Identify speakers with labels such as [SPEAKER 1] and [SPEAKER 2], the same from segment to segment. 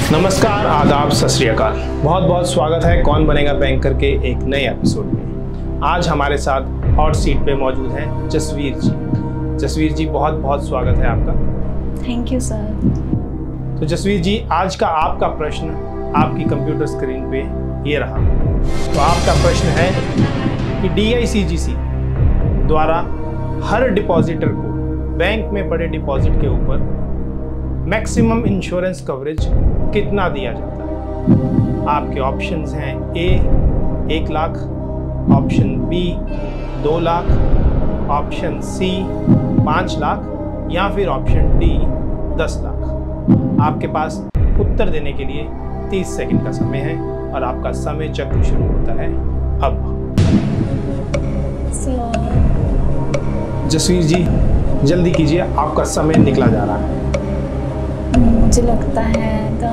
[SPEAKER 1] नमस्कार, आदाब, सत श्री अकाल। बहुत बहुत स्वागत है कौन बनेगा बैंकर के एक नए एपिसोड में। आज हमारे साथ हॉट सीट पे मौजूद हैं जसवीर जी। जसवीर जी, बहुत बहुत स्वागत है आपका।
[SPEAKER 2] Thank you sir.
[SPEAKER 1] तो जसवीर जी, आज का आपका प्रश्न आपकी कंप्यूटर स्क्रीन पे ये रहा। तो आपका प्रश्न है कि DICGC द्वारा हर डिपॉजिटर को बैंक में पड़े डिपॉजिट के ऊपर मैक्सिमम इंश्योरेंस कवरेज कितना दिया जाता है। आपके ऑप्शंस हैं A 1 lakh, option B 2 lakh, option C 5 lakh या फिर ऑप्शन D 10 लाख। आपके पास उत्तर देने के लिए 30 सेकंड का समय है और आपका समय चक्र शुरू होता है अब। जसवीर जी, जल्दी कीजिए, आपका समय निकला जा रहा है।
[SPEAKER 2] मुझे लगता है द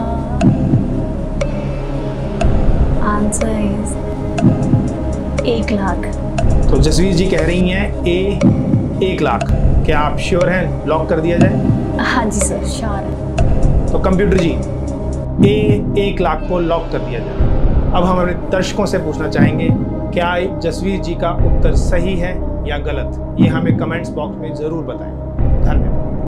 [SPEAKER 2] आंसर इज 1 लाख।
[SPEAKER 1] तो जसवीर जी कह रही हैं A 1 लाख। क्या आप श्योर हैं? लॉक कर दिया जाए?
[SPEAKER 2] हाँ जी सर, श्योर है।
[SPEAKER 1] तो कंप्यूटर जी, A 1 लाख को लॉक कर दिया जाए। अब हम अपने दर्शकों से पूछना चाहेंगे, क्या जसवीर जी का उत्तर सही है या गलत? ये हमें कमेंट्स बॉक्स में ज़रूर बताएं।